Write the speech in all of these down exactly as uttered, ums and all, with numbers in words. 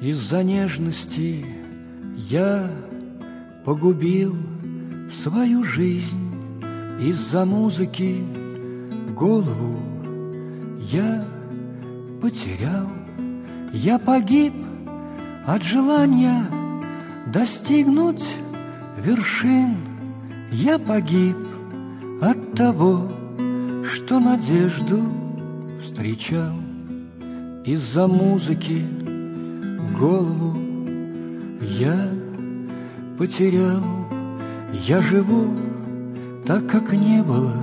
Из-за нежности я погубил свою жизнь, из-за музыки голову я потерял. Я погиб от желания достигнуть вершин. Я погиб от того, что надежду встречал. Из-за музыки голову я потерял. Я живу так, как не было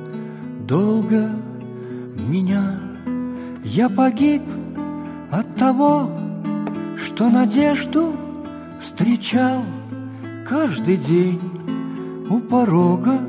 долго меня. Я погиб от того, что надежду встречал. Каждый день у порога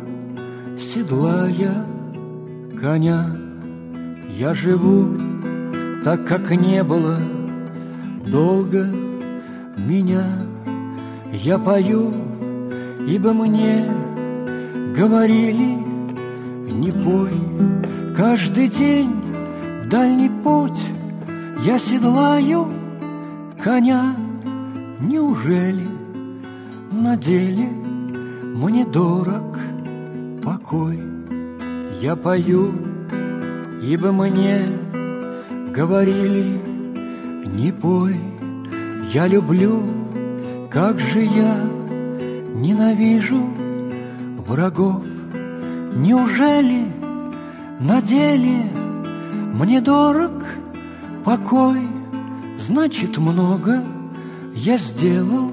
седлая коня. Я живу так, как не было долго меня. Я пою, ибо мне говорили: не пой. Каждый день в дальний путь я седлаю коня. Неужели на деле мне дорог покой? Я пою, ибо мне говорили: не пой. Я люблю, как же я ненавижу врагов. Неужели на деле мне дорог покой? Значит, много я сделал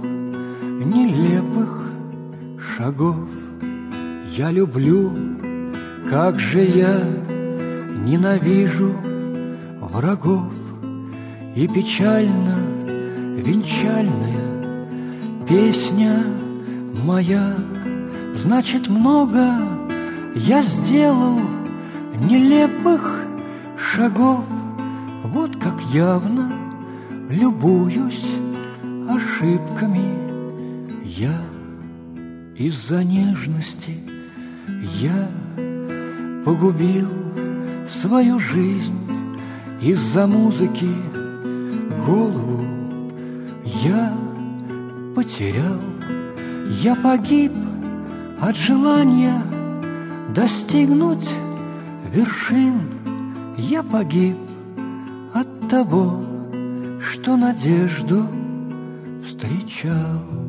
нелепых шагов. Я люблю, как же я ненавижу врагов. И печально венчальная песня моя. Значит, много я сделал нелепых шагов. Вот как явно любуюсь ошибками я. Из-за нежности я погубил свою жизнь, из-за музыки голову я потерял. Я погиб от желания достигнуть вершин. Я погиб от того, что надежду встречал.